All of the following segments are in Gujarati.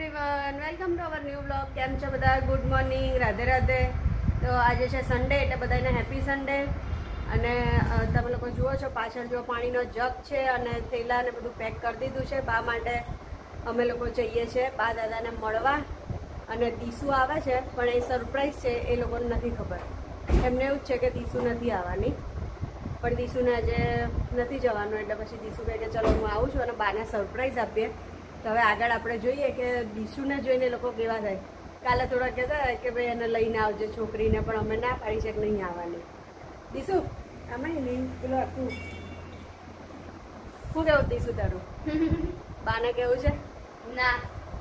Everyone, welcome to our new blog. केम छो बधा? Good morning, Radhe Radhe. तो आज है संडे એટલે બધાને હેપી સન્ડે। અને તમે લોકો જુઓ છો પાછળ જો પાણીનો જગ છે અને થેલા ને બધું પેક કરી દીધું છે બા માટે। અમે લોકો જઈએ છીએ બા દાદાને મળવા અને દીસુ આવે છે પણ એ સરપ્રાઈઝ છે, એ લોકોને નથી ખબર। એમને એવું જ છે કે દીસુ નથી આવવાની, પણ દીસુને આજે નથી જવાનું એટલે પછી દીસુ કહે કે ચલો હું આવું છું અને બાને સરપ્રાઈઝ આપીએ। તો હવે આગળ આપણે જોઈએ કે દીસુને જોઈને લોકો કેવા થાય। કાલે થોડા કહેતા કે ભાઈ એને લઈને આવજે છોકરીને, પણ અમે ના પાડી છે કે નહીં આવવાની। દીસુ આમાં નહીં પેલું આખું શું કેવું દીસુ તારું? બાને કેવું છે ના?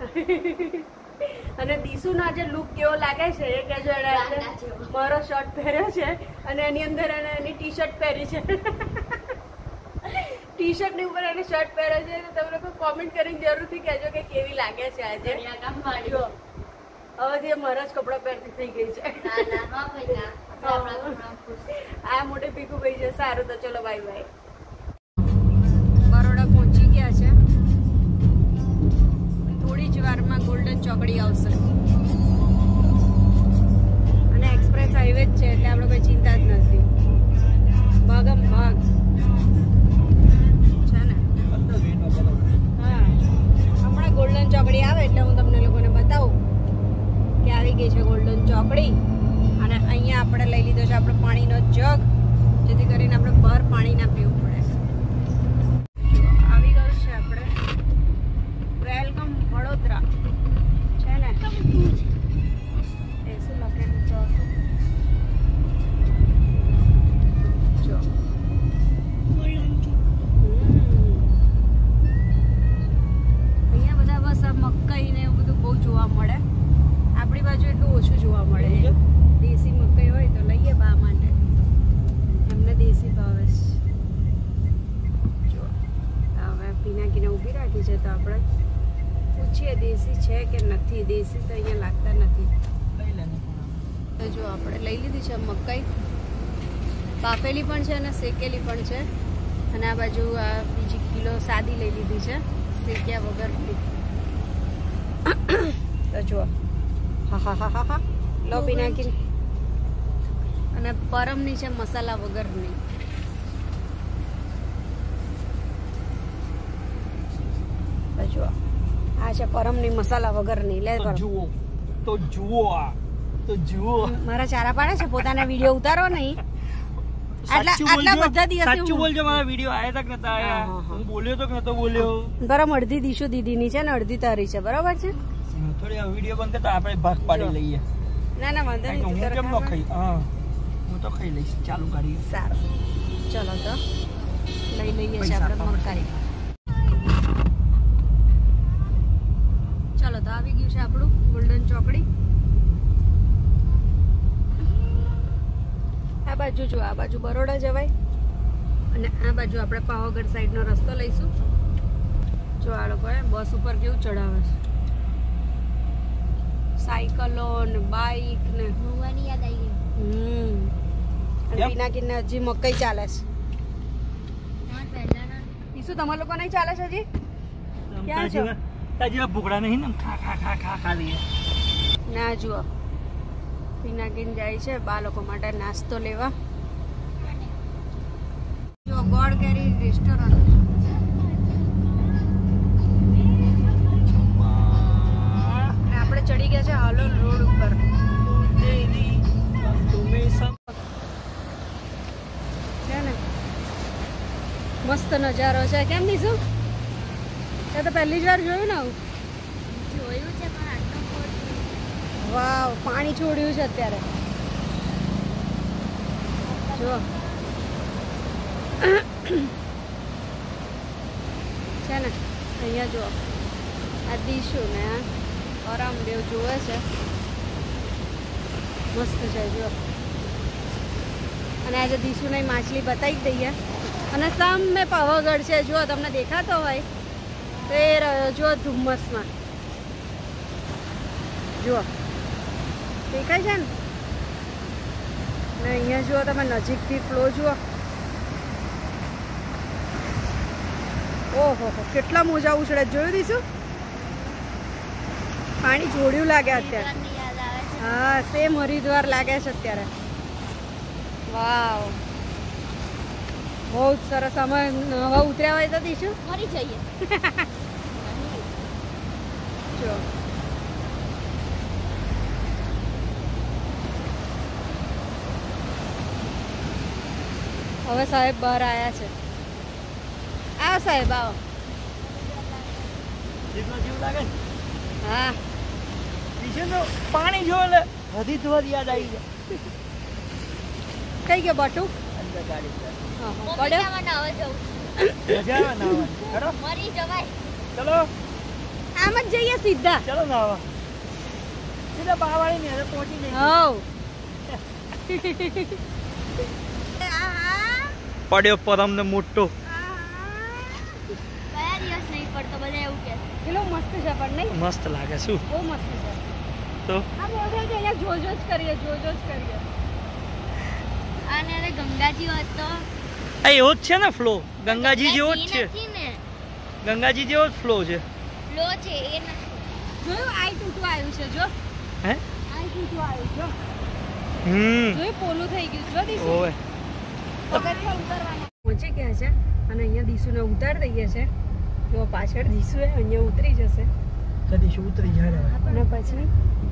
અને દીસુનો આજે લુક કેવો લાગે છે એ કહેજો। એને મારો શર્ટ પહેર્યો છે અને એની અંદર એને એની ટી શર્ટ પહેરી છે। ટી શર્ટ ની ઉપર એને શર્ટ પહેરે છે તો તમે લોકો કોમેન્ટ કરીને જરૂરથી કહેજો કે કેવી લાગે છે આજે। હવે જે મારા જ કપડા પહેરતી થઈ ગઈ છે। આ મોટે પીકુ ભાઈ છે। સારું તો ચલો બાય બાય। બરોડા પહોંચી ગયા છે, થોડી જ વારમાં ગોલ્ડન ચોકડી આવશે અને એક્સપ્રેસ હાઈવે જ છે એટલે આપણે કોઈ ચિંતા જ નથી। ભાગમ ભાગ ગોલ્ડન ચોકડી આવે એટલે હું તમને લોકોને બતાવું કે આવી ગઈ છે ગોલ્ડન ચોકડી। અને અહીંયા આપણે લઈ લીધો છે આપણે પાણીનો જગ, જેથી કરીને આપણે બહાર પાણી ના પીવું પડે। આવી ગયું છે આપણે વેલકમ વડોદરા છે ને, એ શું લખેલું છે જો મકાઈ ને એવું બધું બહુ જોવા મળે। આપણી બાજુ એટલું ઓછું જોવા મળે। દેશી મકાઈ હોય તો લઈએ બા માટે, એમને દેશી ભાવે જો। હવે પિનાકીને ઊભી રાખી છે તો આપણે પૂછીએ દેશી છે કે નથી। દેશી તો અહીંયા લાગતા નથી। તો જો આપણે લઈ લીધી છે મકાઈ, બાફેલી પણ છે અને શેકેલી પણ છે। અને આ બાજુ આ બીજી કિલો સાદી લઈ લીધી છે શેક્યા વગરની। તો જુઓ હા લો પિનાકી। અને પરમની છે મસાલા વગરની। તો જુઓ આ છે પરમની મસાલા વગરની। લે જુઓ તો જુઓ આ તો જુઓ મારા ચારા પાડે છે, પોતાના વિડિયો ઉતારો નહીં। આટલા બધા દિવસ સાચું બોલજો, મારા વિડિયો આયા તક નતા આયા, હું બોલ્યો તો કે નતો બોલ્યો। બરાબર, અડધી દીશુ દીદીની છે ને અડધી તારી છે, બરાબર છે। થોડી વિડિયો બંધ કરતા આપણે ભાગ પાડી લઈએ। ના ના વાંધો નહીં, હું કેમ ન ખાઈ? હા હું તો ખાઈ લઈશ, ચાલુ કરી। સારું ચલો તો લઈ લઈએ છે આપણે મકાઈ। ચલો તો આવી ગયું છે આપણું ગોલ્ડન ચોકડી। આ બાજુ જો, આ બાજુ બરોડા જવાય અને આ બાજુ આપણે પાવાગઢ સાઈડનો રસ્તો લઈશું। જો આ લોકોએ બસ ઉપર કેવું ચડાવે છે, સાયકલો ને બાઈક ને હોવાની યાદ આવી ગઈ। અને પિનાકીને હજી મકાઈ ચાલે છે। ઈસુ તમારા લોકો નહીં ચાલે છે હજી? ક્યાં છો? તાજી ભૂખડા નહીં ને, ખા ખા ખા ખા ખા લઈએ ના। જુઓ પિનાકીન જાય છે બા લોકો માટે નાસ્તો લેવા। જો ગોળ કેરી રેસ્ટોરન્ટ, આપણે ચડી ગયા છે હાલોલ રોડ ઉપર। છે ને મસ્ત નજારો છે, કેમ દીધું? તે તો પહેલી જ વાર જોયું ને આવું? જોયું છે પણ આટલું વાવ, પાણી છોડ્યું છે અત્યારે જો। છે ને અહીંયા જો આ દીશુ ને આરામ દેવ જોવે છે, મસ્ત છે જો। અને આજે દીશુને માછલી બતાવી દઈએ। અને સામે પાવાગઢ છે, જો તમને દેખાતો હોય તો એ રહ્યો જો ધુમ્મસમાં, જુઓ દેખાય છે ને। અહીંયા જુઓ તમે નજીકથી ફ્લો જુઓ, ઓહો કેટલા મોજા ઉછળે, જોયું દીશું? પાણી જોડ્યું લાગે અત્યારે. હા સેમ હરિદ્વાર લાગે છે અત્યારે. વાવ બહુ જ સરસ. અમે હવે ઉતર્યા હોય તો દીશું મરી જઈએ. જો હવે સાહેબ બહાર આવ્યા છે. આવો સાહેબ આવો. જીવ લાગે ને હા તો પાણી જો એટલે હરિદ્વાર યાદ આવી જાય. કઈ ગયો બટુ? અંદર ગાડી હા હા પડ્યો. નાવા જવું. મજા આવે નાવાની. ચલો મરી જવાય. ચલો આમ જ જઈએ સીધા. ચલો નાવા સીધા બાવાળી ને પહોંચી જઈએ. હવ પડ્યો પરમ ને મોટો. કયા દિવસ નહીં પડતો બધા એવું કે કેટલો મસ્ત છે પણ નહીં? મસ્ત લાગે શું બહુ મસ્ત છે. તો આ બોલે કે અહીંયા જોજો જ કરીએ, જોજો જ કરીએ. અને અરે ગંગાજી હોત તો આ એવો જ છે ને ફ્લો ગંગાજી જેવો જ છે. નથી ને ગંગાજી જેવો જ ફ્લો છે. લો છે એ નથી. જોયું આઈ ટૂટું આવ્યું છે. જો હે આઈ ટૂટું આવ્યું જો. જોયું પોલું થઈ ગયું જો દીસુ. ઓવે પગથિયા ઉતરવાના પહોંચી ગયા છે અને અહીંયા દીસુને ઉતારી દઈએ છે. જો પાછળ દીસુ અહીંયા ઉતરી જશે કદી શું ઉતરી જાય અને પછી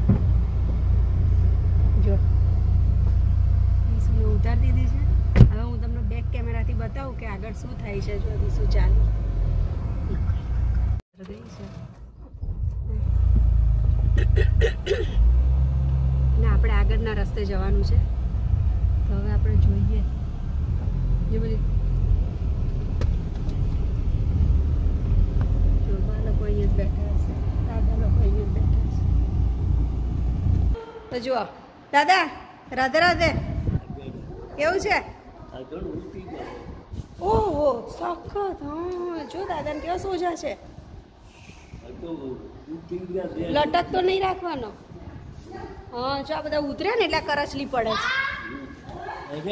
જો દીસુને ઉતારી દીધી છે. હવે હું તમને બેક કેમેરાથી બતાવું કે આગળ શું થાય છે. જો દીસુ ચાલી ગઈ છે ને આપણે આગળના રસ્તે જવાનું છે. તો હવે આપણે જોઈએ જે બધી જોવા લોકો અહીંયા જ બેઠા હશે. દાદા લોકો અહીંયા જ બેઠા હશે. તો જુઓ દાદા રાધે રાધે. કેવું છે? ઓહો સખત. હા જો દાદાને કેવા સોજા છે. લટક તો નહીં રાખવાનો. હા જો આ બધા ઉતરે ને એટલે કરચલી પડે છે.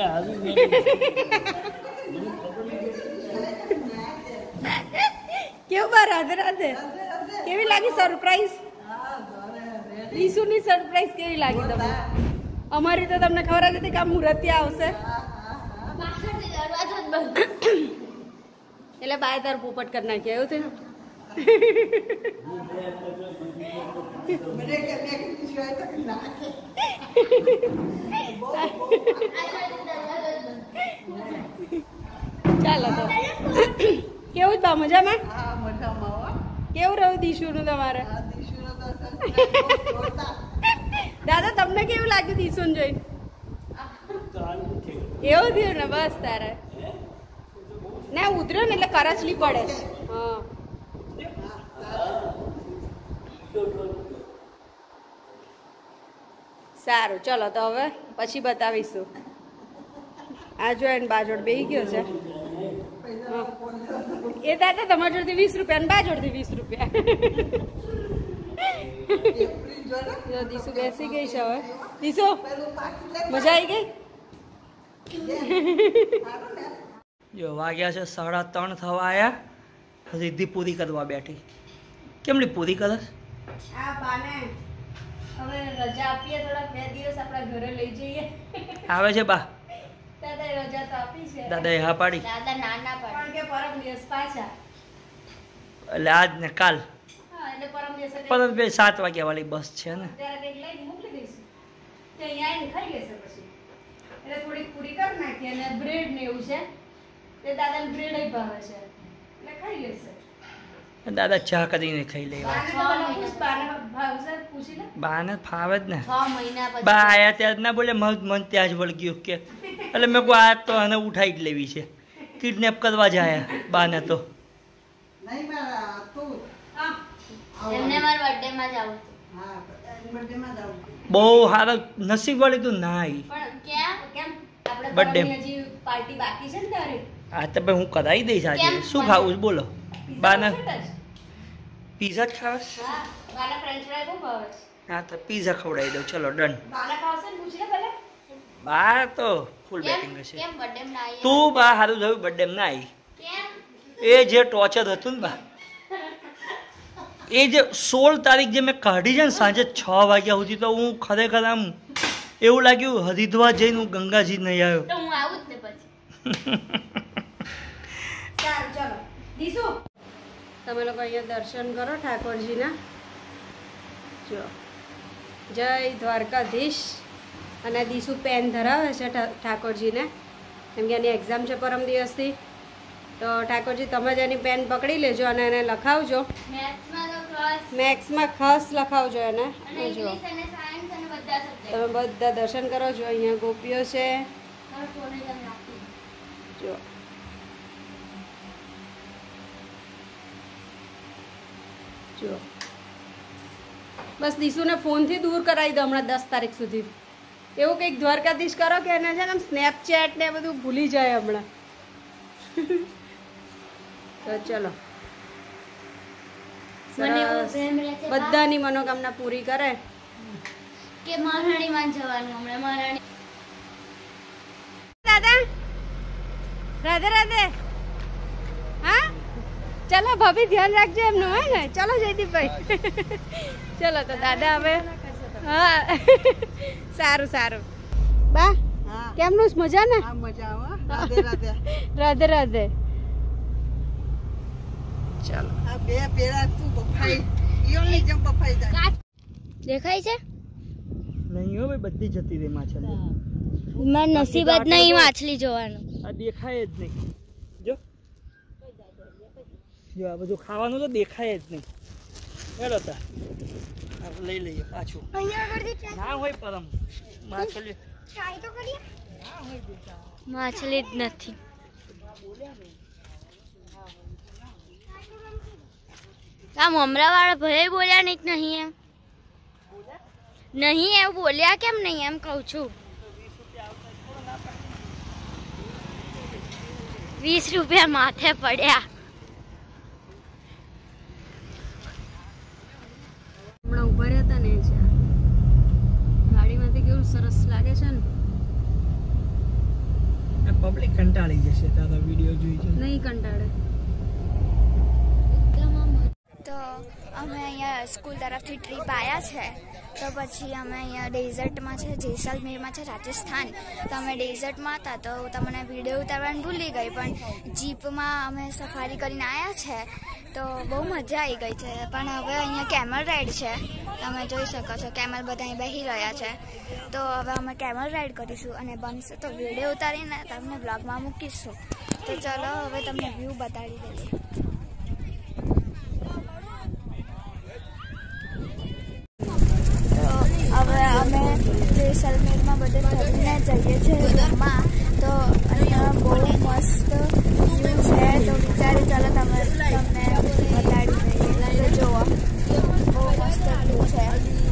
કેવું બા રાધે રાધે. કેવી લાગી સરપ્રાઈઝ? ઈસુની સરપ્રાઈઝ કેવી લાગી તમને? અમારી તો તમને ખબર હતી કે આ મુહૂર્તે આવશે પાછળથી દરવાજો જ બંધ. એટલે બાય તાર પોપટ કરી નાખ્યા એવું થયું. ચાલો તો કેવું બા મજામાં? કેવું રહ્યું દીશુનું તમારે? દાદા તમને કેવું લાગ્યું દીશુને જોઈને? એવું થયું ને બસ તારે ના ઉતર્યો ને એટલે કરચલી પડે છે. હા સારું ચલો તો હવે પછી બતાવીશું. આ જો એને બાજોડ બેસી ગયો છે. એ દાદા તમારા જોડથી 20 રૂપિયા ને બાજોડથી 20 રૂપિયા. જો દીસુ બેસી ગઈ છે. હવે દીસુ મજા આવી ગઈ? જો વાગ્યા છે 3:30 થવા આવ્યા. સિદ્ધિ પૂરી કરવા બેઠી. કેમની પૂરી કરસ? આ બાને હવે રજા આપીએ થોડા 2 દિવસ આપણા ઘરે લઈ જઈએ. આવે છે બા. દાદા રજા તો આપી છે. દાદાએ હા પાડી. દાદા નાના પડે પણ કે પરમ દિવસ પાછા. એટલે આજ ને કાલ હા એટલે પરમ દિવસે પરત બે 7 વાગ્યા વાળી બસ છે ને. ત્યારે કંઈક લઈને મોકલી દઈશું. તે અહીંયા આવીને ખાઈ લેશે પછી. એટલે થોડીક પૂરી કરી નાખીએ અને બ્રેડ ને એવું છે તે દાદાને બ્રેડ જ ભાવે છે એટલે ખાઈ લેશે. દાદા ચા કરીને ખાઈ લેવા. બાને ભાવશે પૂછી લે. બાને ફાવે જ ને. 6 મહિના પછી બા આયા ત્યાં જ ના બોલે મન ત્યાં જ વળગ્યું કે એટલે મેં કહું આ તો આને ઉઠાઈ જ લેવી છે. કિડનેપ કરવા જાય બાને તો. એમને મારા બર્થડે માં જાવ. બહુ સારા નસીબ વાળી તું ના આવી. પણ ક્યાં કેમ આપણે Birthday. પરમની હજી પાર્ટી બાકી છે ને તારે. આ તો ભાઈ હું કરાવી દઈશ આજે. કેમ? શું ખાવું છે બોલો? બાને પીઝા પીઝા જ ખાવે? હા બાને ફ્રેન્ચ ફ્રાય બહુ ભાવે છે. હા તો પીઝા ખવડાવી દઉં. ચલો ડન. બાને ખાવશે ને પૂછી લે પહેલા. બા તો ફૂલ કેમ બેટિંગ હશે. કેમ બર્થડે માં ના તું બા સારું થયું બર્થડે ના આવી. કેમ એ જે ટોર્ચર હતું ને બા એ જે 16 તારીખ જે મેં કાઢી છે ને સાંજે 6 વાગ્યા સુધી, તો હું ખરેખર આમ એવું લાગ્યું હરિદ્વાર જઈને હું ગંગાજી નહીં આવ્યો. તો હું આવું જ ને પછી. સારું ચલો દીસુ તમે લોકો અહીંયા દર્શન કરો ઠાકોરજીના. જો જય દ્વારકાધીશ. અને દીસુ પેન ધરાવે છે ઠાકોરજીને, કેમ કે એની એક્ઝામ છે પરમ દિવસથી. તો ઠાકોરજી તમે જ એની પેન પકડી લેજો અને એને લખાવજો. મેથ્સમાં ખાસ લખાવજો એને. જો તમે બધા દર્શન કરો છો. અહીંયા ગોપીઓ છે. જો જો બસ દીસુને ફોનથી દૂર કરાવી દો હમણાં 10 તારીખ સુધી. એવું કંઈક દ્વારકાધીશ કરો કે એને છે ને સ્નેપચેટ ને બધું ભૂલી જાય હમણાં. તો ચલો બધાની મનોકામના પૂરી કરે કે મહારાણીમાં જવાનું હમણાં. મહારાણી દાદા રાધે રાધે. હા ચલો ભાભી ધ્યાન રાખજો એમનું, હે ને. ચલો જયદીપભાઈ. ચલો તો દાદા હવે. હા સારું સારું. બા કેમનું મજા ને? રાધે રાધે. રાધે રાધે. ચલો દેખાય છે? નહીં હો ભાઈ, બધી જતી રહી માછલી. મારા નસીબ જ નહીં માછલી જોવાનું. આ દેખાય જ નહીં. જો જો આ બધું ખાવાનું તો દેખાય જ નહીં. હેલો તા લઈ લઈએ પાછું. ના હોય પરમ માછલી. માછલી જ નથી. આ મમરા વાળા ભાઈ બોલ્યા નહીં એમ નહીં એમ બોલ્યા કેમ નહીં એમ કહું છું. 20 રૂપિયા માથે પડ્યા. હમણાં ઉભા રહ્યા હતા ને છે ગાડીમાંથી. કેવું સરસ લાગે છે ને. પબ્લિક કંટાળી જશે તારા વિડીયો જોઈ છે. નહીં કંટાળે. તો અમે અહીંયા સ્કૂલ તરફથી ટ્રીપ આવ્યા છે. તો પછી અમે અહીંયા ડેઝર્ટમાં છે, જેસલમેરમાં છે રાજસ્થાન. તો અમે ડેઝર્ટમાં હતા તો તમને વિડીયો ઉતારવાનું ભૂલી ગઈ, પણ જીપમાં અમે સફારી કરીને આવ્યા છે. તો બહુ મજા આવી ગઈ છે. પણ હવે અહીંયા કેમલ રાઈડ છે, તમે જોઈ શકો છો. કેમલ બધા અહીં બેસી રહ્યા છે. તો હવે અમે કેમલ રાઈડ કરીશું અને બનશે તો વિડીયો ઉતારીને તમને બ્લોગમાં મૂકીશું. તો ચલો હવે તમને વ્યૂ બતાડી દઈએ. હવે અમે જેસલમેરમાં બધે ફરીને જઈએ છીએ રૂમમાં. તો અહીંયા બહુ મસ્ત વ્યૂ છે. તો વિચારી ચાલો તમને બતાડી દઈએ. તો જુઓ બહુ મસ્ત વ્યૂ છે.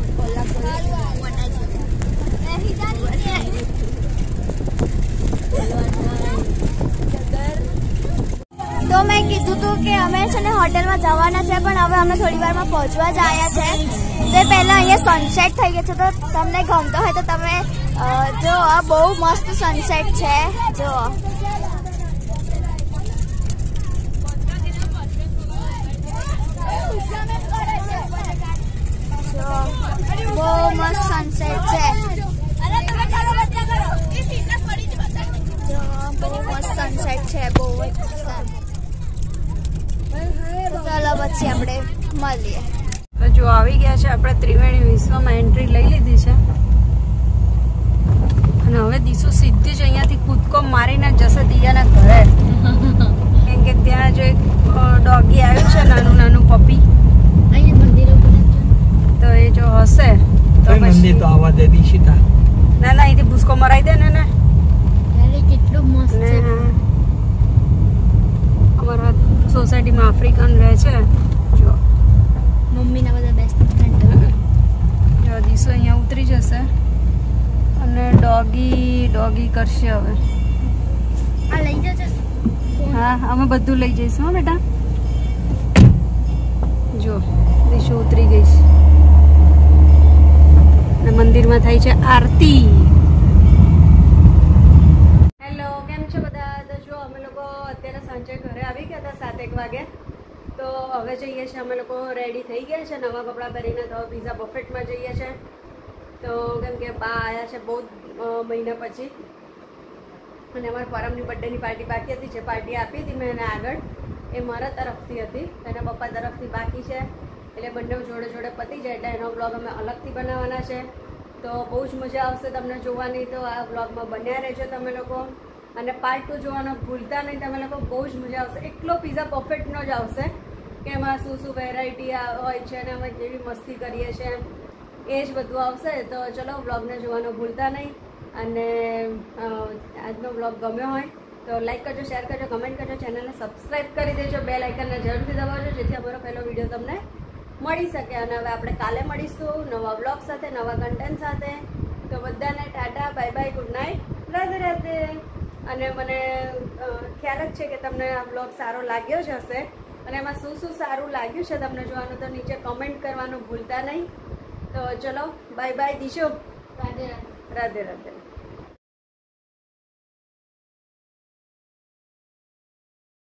તો મેં કીધું હતું કે અમે છે ને હોટલમાં જવાના છે, પણ હવે અમે થોડી વારમાં પહોંચવા જ આવ્યા છે. તે પહેલાં અહીંયા સનસેટ થઈ ગયો છે. તો તમને ગમતો હોય તો તમે જો આ બહુ મસ્ત સનસેટ છે. જો બહુ મસ્ત સનસેટ છે. બહુ મસ્ત સનસેટ છે. બહુ જ ચાલો પછી આપણે મળીએ. તો જો આવી ગયા છે આપણે ત્રિવેણી વિશ્વમાં. એન્ટ્રી લઈ લીધી છે અને હવે દીસુ સીધી જ અહીંયાથી કૂદકો મારીને જશે દિયાના ઘરે. કેમ કે ત્યાં જો એક ડોગી આવ્યું છે, નાનું નાનું પપી. તો એ જો હશે તો મંદિર તો આવવા દે દીશિતા. ના ના અહીંથી ભૂસકો મરાઈ દે ને. કેટલું મસ્ત છે. અમારા સોસાયટીમાં આફ્રિકન રહે છે. જો મમ્મીના બધા બેસ્ટ ફ્રેન્ડ. જો દીસો અહીંયા ઉતરી જશે અને ડોગી કરશે હવે. આ લઈ જજો. હા અમે બધું લઈ જઈશું. હા બેટા. જો દીશો ઉતરી ગઈ છે અને મંદિરમાં થાય છે આરતી. હેલો, કેમ છો બધા? તો જો અમે લોકો અત્યારે સાંજે ઘરે આવી ગયા હતા 7-1 વાગે. તો હવે જઈએ છીએ અમે લોકો, રેડી થઈ ગયા છે નવા કપડાં પહેરીને, તો પીઝા બફેટમાં જઈએ છીએ. તો કેમ કે બા આવ્યા છે બહુ મહિના પછી, અને અમારી પરમની બર્થડેની પાર્ટી બાકી હતી. જે પાર્ટી આપી હતી મેં એને આગળ, એ મારા તરફથી હતી, એના પપ્પા તરફથી બાકી છે. એટલે બંને જોડે જોડે પતી જાય એટલે એનો બ્લોગ અમે અલગથી બનાવવાના છે. તો બહુ જ મજા આવશે તમને જોવાની. તો આ બ્લોગમાં બન્યા રહેજો તમે લોકો, અને પાર્ટ 2 જોવાનો ભૂલતા નહીં તમે લોકો. બહુ જ મજા આવશે. એકલો પીઝા પરફેક્ટનો જ આવશે કે એમાં શું શું વેરાયટી હોય છે અને અમે કેવી મસ્તી કરીએ છીએ એ જ બધું આવશે. તો ચલો બ્લોગને જોવાનું ભૂલતા નહીં. અને આજનો બ્લોગ ગમ્યો હોય તો લાઈક કરજો, શેર કરજો, કમેન્ટ કરજો, ચેનલને સબસ્ક્રાઈબ કરી દેજો, બેલ આઇકનને જરૂરથી દબાવજો જેથી અમારો પહેલો વિડીયો તમને મળી શકે. અને હવે આપણે કાલે મળીશું નવા બ્લોગ સાથે, નવા કન્ટેન્ટ સાથે. તો બધાને ટાટા, bye bye, good night, Radhe Radhe. અને મને ખ્યાલ જ છે કે તમને આ બ્લોગ સારો લાગ્યો જ હશે, અને એમાં શું શું સારું લાગ્યું છે તમને જોવાનું તો નીચે કમેન્ટ કરવાનું ભૂલતા નહીં. તો ચલો બાય બાય, દીશો, રાધે રાધે.